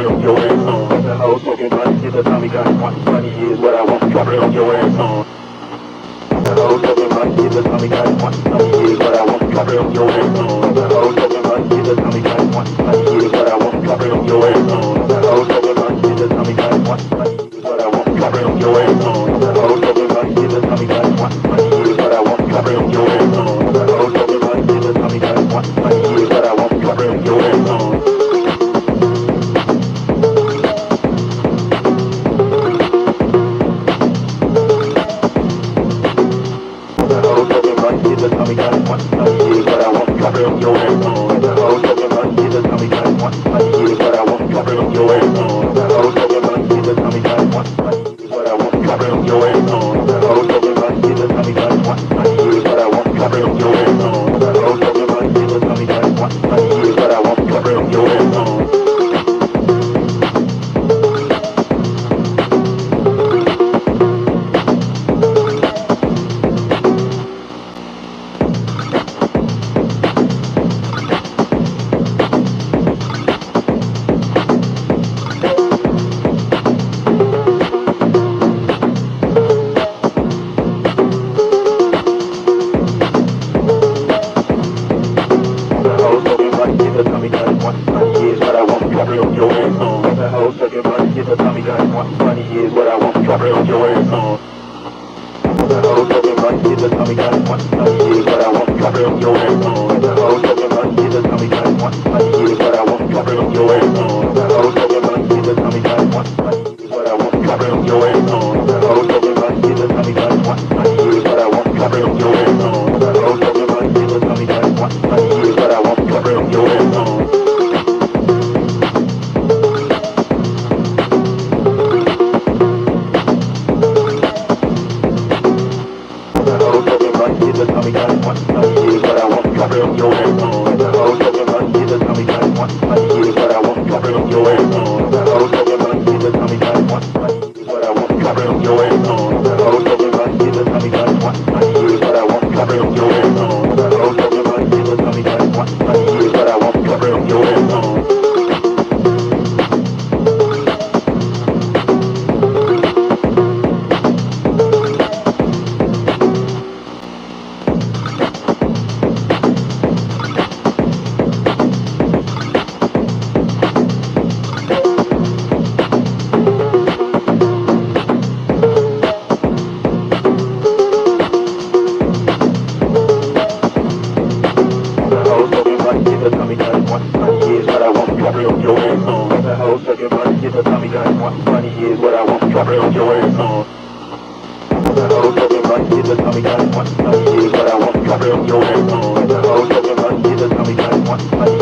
it on your ass on. The whole talking money, get the Tommy gun. Money is what I want, drop it on your ass on. The whole talking money, get the Tommy gun. Money is what I want, drop it on your ass on. The whole talking money, get the Tommy gun. Money is what I want, drop it on your ass on. The whole talking money, get the Tommy gun. Money is what I want, drop it on your ass on. The whole talking money, get the Tommy gun. Money is what I want, drop it on your ass on. The whole talking money, get the Tommy gun. Money is what I want, drop it on your ass on. Get the Tommy gun, money is what I want, drop it on your ass on. The whole talking money, get the Tommy gun, money is what I want, drop it on your ass on. The whole talking money, get the Tommy gun, money is what I want, drop it on your ass on. The whole talking money, get the Tommy gun, money is what I want, drop it on your ass on. The whole talking money, get the Tommy gun, money is what I want, drop it on your ass on. Get the Tommy gun, money is what I want, drop it on your ass on. The whole sucking money, get the Tommy gun, money is what I want, drop it on your ass on. The whole sucking money, get the Tommy gun, money is what I want, drop it on your ass on. The whole sucking money, get the Tommy gun, money is what I want, drop it on your ass on. The whole sucking money, get the Tommy gun, money is what I want, drop it on your ass on. The whole sucking money, get the Tommy gun, money is what I want, drop it on your ass on. The whole sucking money, get the Tommy gun, money is what I want, drop it on your ass on. Get the Tommy gun, money is what I want, drop it on your ass on. The whole talking money, get the Tommy gun, money is what I want, drop it on your ass on. The whole talking money, get the Tommy gun, money is what I want, drop it on your ass on. The whole talking money, get the Tommy gun, money is what I want, drop it on your ass on. The whole talking money, get the Tommy gun, money is what I want, drop it on your ass on. Get the Tommy gun, money is what I want, drop it on your ass on. The whole sucking money, get the Tommy gun, money is what I want, drop it on your ass on. The whole sucking money, get the Tommy gun, money is what I want, drop it on your ass on. The whole sucking money, get the Tommy gun, money